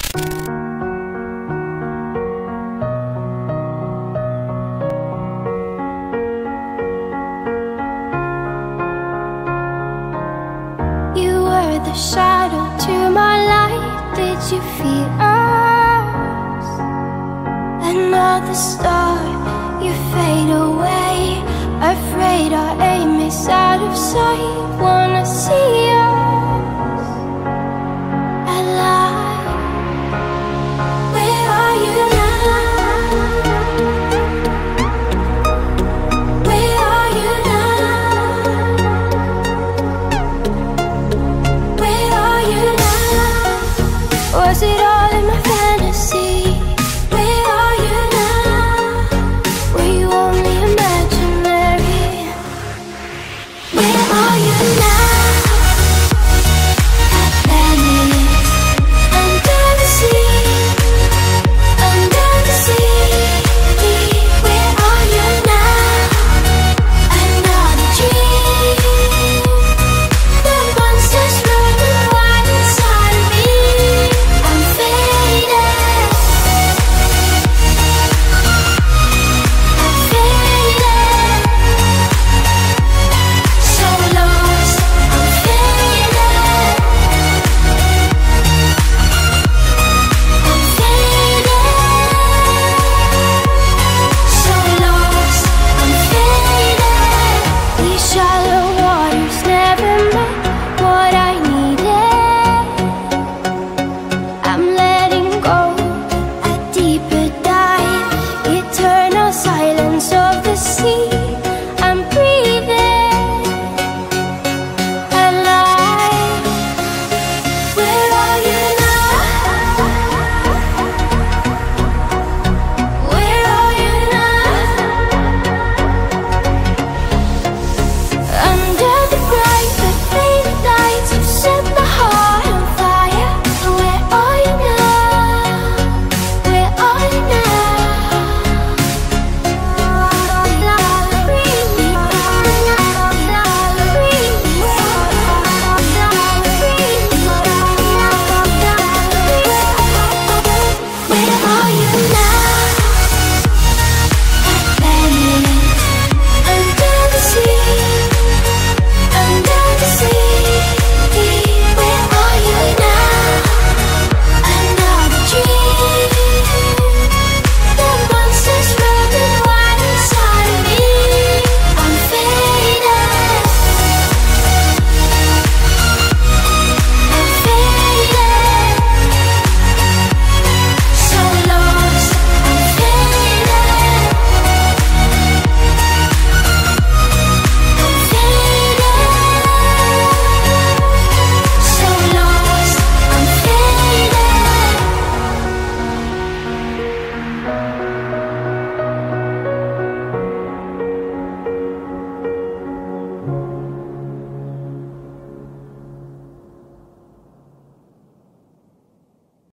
The shadow to my light, did you feel us? Another star, you fade away. Afraid our aim is out of sight. Wanna see us alive. Where are you now? Where are you now? Was it all in my fantasy?